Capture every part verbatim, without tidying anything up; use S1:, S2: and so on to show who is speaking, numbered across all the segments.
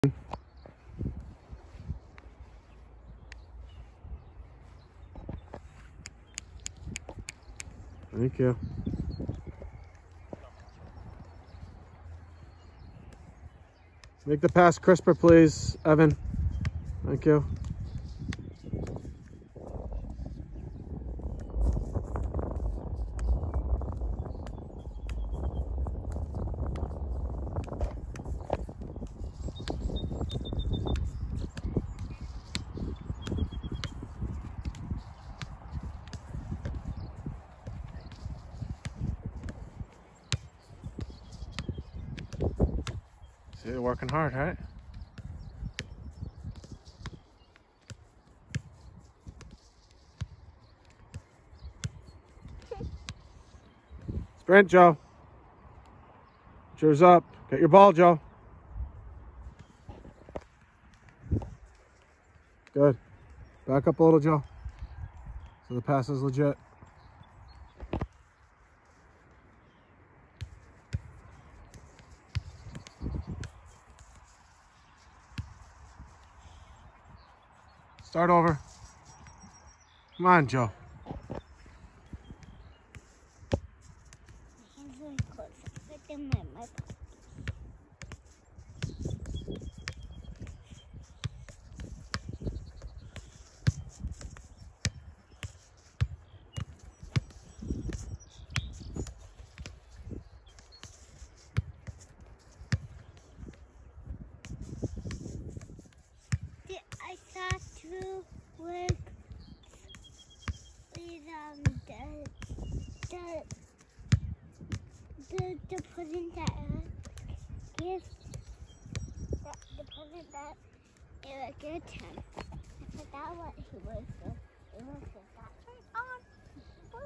S1: Thank you. Make the pass crisper, please, Evan. Thank you. See, you're working hard, right? Sprint, Joe. Cheers up. Get your ball, Joe. Good. Back up a little, Joe. So the pass is legit. Start over. Come on, Joe.
S2: Hands really close. Put them in my pocket. I saw two work with um the the the the present that uh, gift that the present that it was good to him. I forgot what he was. So it was that on.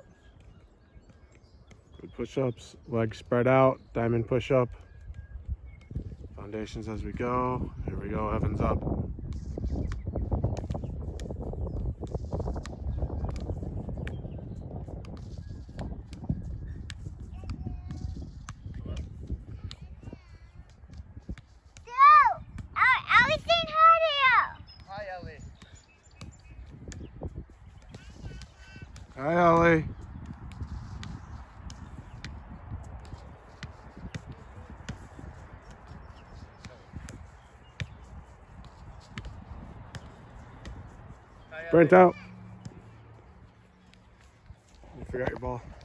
S1: Good push-ups, legs spread out, diamond push-up. Foundations as we go. Here we go, Evan's up. Hi, Ellie. Burnt out. You forgot your ball.